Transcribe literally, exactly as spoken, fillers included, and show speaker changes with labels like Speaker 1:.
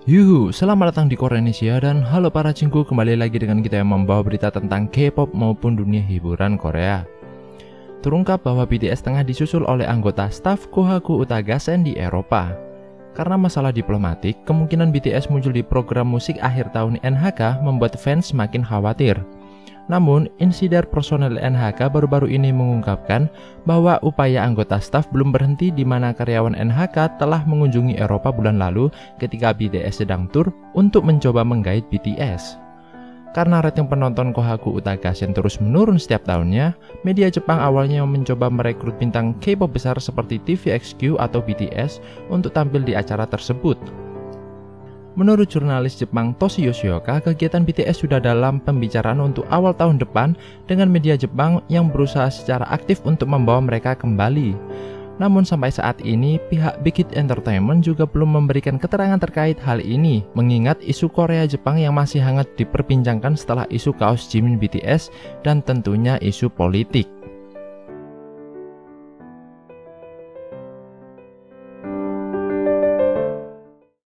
Speaker 1: Yuhu, selamat datang di Koreanesia dan halo para cinggu, kembali lagi dengan kita yang membawa berita tentang K-pop maupun dunia hiburan Korea. Terungkap bahwa B T S tengah disusul oleh anggota staf Kohaku Uta Gassen di Eropa. Karena masalah diplomatik, kemungkinan B T S muncul di program musik akhir tahun N H K membuat fans makin khawatir. Namun, insider personel N H K baru-baru ini mengungkapkan bahwa upaya anggota staf belum berhenti di mana karyawan N H K telah mengunjungi Eropa bulan lalu ketika B T S sedang tur untuk mencoba menggait B T S. Karena rating penonton Kohaku Uta Gassen terus menurun setiap tahunnya, media Jepang awalnya mencoba merekrut bintang K-pop besar seperti T V X Q atau B T S untuk tampil di acara tersebut. Menurut jurnalis Jepang Toshi Yoshioka, kegiatan B T S sudah dalam pembicaraan untuk awal tahun depan dengan media Jepang yang berusaha secara aktif untuk membawa mereka kembali. Namun sampai saat ini, pihak Big Hit Entertainment juga belum memberikan keterangan terkait hal ini, mengingat isu Korea Jepang yang masih hangat diperbincangkan setelah isu kaos Jimin B T S dan tentunya isu politik.